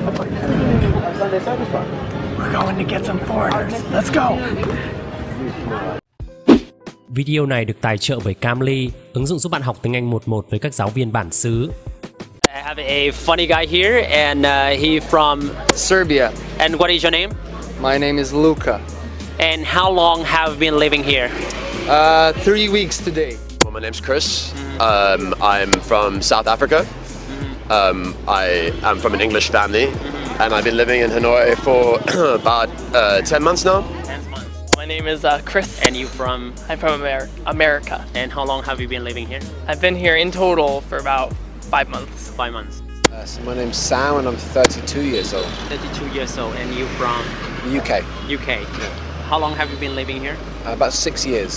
We're going to get some foreigners. Let's go. Video này được tài trợ bởi Cambly, ứng dụng giúp bạn học tiếng Anh 1-1 với các giáo viên bản xứ. I have a funny guy here, and he from Serbia. And what is your name? My name is Luka. And how long have you been living here? 3 weeks today. Well, my name's Chris. I'm from South Africa. I am from an English family, and I've been living in Hanoi for about 10 months now. 10 months. My name is Chris. And you from? I'm from America. And how long have you been living here? I've been here in total for about 5 months. 5 months. So my name's Sam and I'm 32 years old. 32 years old. And you from? UK. UK. Yeah. How long have you been living here? About 6 years.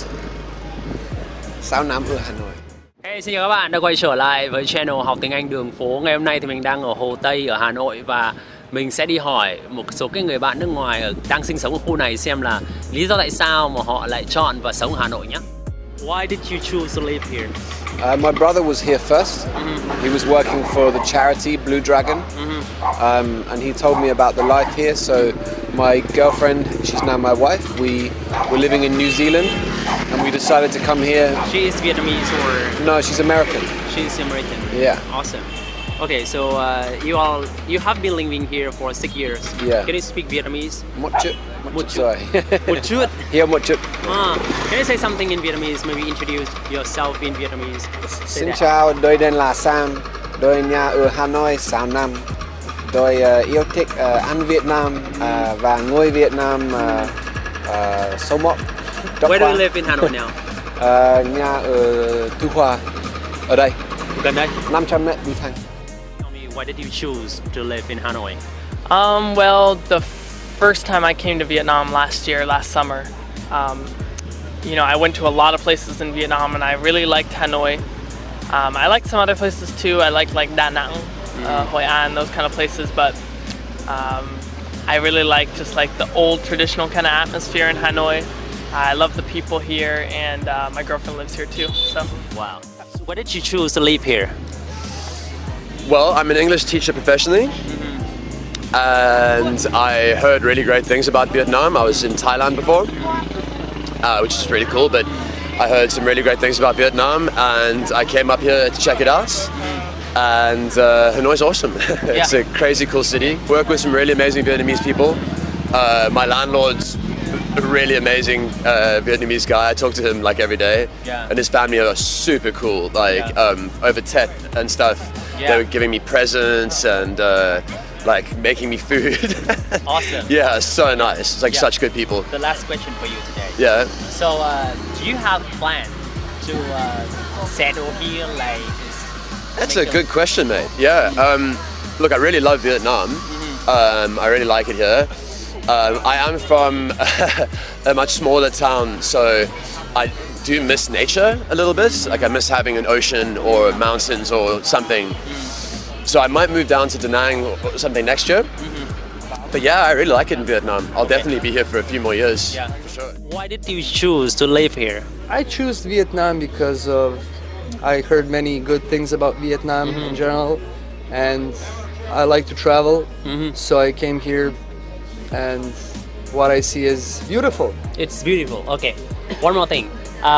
Sao Nam ở Hanoi. Hey, xin chào các bạn đã quay trở lại với channel Học Tiếng Anh Đường Phố. Ngày hôm nay thì mình đang ở Hồ Tây ở Hà Nội và mình sẽ đi hỏi một số cái người bạn nước ngoài đang sinh sống ở khu này xem là lý do tại sao mà họ lại chọn và sống ở Hà Nội nhé. Why did you choose to live here? My brother was here first. He was working for the charity Blue Dragon, and he told me about the life here. So my girlfriend, she's now my wife, we were living in New Zealand, and we decided to come here. She is Vietnamese or? No, she's American. She's American. Yeah. Awesome. Okay, so you have been living here for 6 years. Yeah. Can you speak Vietnamese? Một chút. Sorry. Một chút. Yeah, một chút. Can you say something in Vietnamese? Maybe introduce yourself in Vietnamese. Xin chào, tôi tên là Sam. Tôi nhà ở Hà Nội 6 năm. Tôi yêu thích ăn Việt Nam và ngồi Việt Nam số 1. Where do you live in Hanoi now? Nhà ở Thu Hòa. Ở đây. Gần đây. 500 mét đi thang. Tell me, why did you choose to live in Hanoi? Well, the first time I came to Vietnam last summer, you know, I went to a lot of places in Vietnam and I really liked Hanoi. I liked some other places too. I liked like Da Nang, Hoi An, those kind of places, but I really like just like the old traditional kind of atmosphere in Hanoi. I love the people here, and my girlfriend lives here too. So. Wow. So why did you choose to live here? Well, I'm an English teacher professionally, and I heard really great things about Vietnam. I was in Thailand before, which is really cool, but I heard some really great things about Vietnam, and I came up here to check it out. And Hanoi's awesome. It's a crazy cool city. Work with some really amazing Vietnamese people. My landlord's a really amazing Vietnamese guy. I talk to him like every day, and his family are super cool. Like over Tet and stuff, they were giving me presents and like making me food. Awesome. Yeah, so nice. It's like such good people. The last question for you today. Yeah. So, do you have plan to settle here? Like, that's a good question, mate. Yeah. Look, I really love Vietnam. I really like it here. I am from a much smaller town, so I do miss nature a little bit. Like I miss having an ocean or mountains or something. So I might move down to Da Nang or something next year. But yeah, I really like it in Vietnam. I'll definitely be here for a few more years. Yeah, for sure. Why did you choose to live here? I choose Vietnam because I heard many good things about Vietnam in general, and I like to travel. So I came here, and what I see is beautiful. It's beautiful. Okay. One more thing.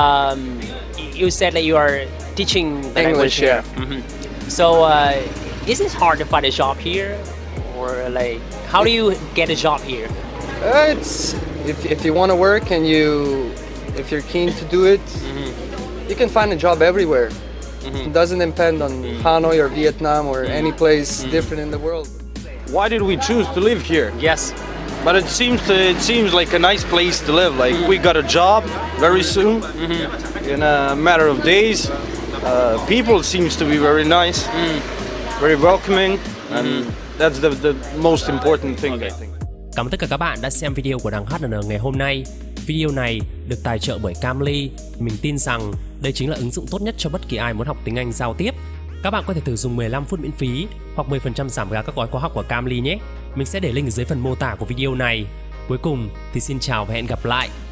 You said that you are teaching the language here. So is it hard to find a job here, or like how do you get a job here? It's if you want to work and if you're keen to do it, you can find a job everywhere. It doesn't depend on Hanoi or Vietnam or any place different in the world. Why did we choose to live here? Yes. But it seems like a nice place to live. Like we got a job very soon, in a matter of days. People seems to be very nice, very welcoming, and that's the most important thing, I think. Cảm ơn tất cả các bạn đã xem video của Đằng HNN ngày hôm nay. Video này được tài trợ bởi Cambly. Mình tin rằng đây chính là ứng dụng tốt nhất cho bất kỳ ai muốn học tiếng Anh giao tiếp. Các bạn có thể thử dùng 15 phút miễn phí hoặc 10% giảm giá các gói khóa học của Cambly nhé. Mình sẽ để link ở dưới phần mô tả của video này. Cuối cùng thì xin chào và hẹn gặp lại.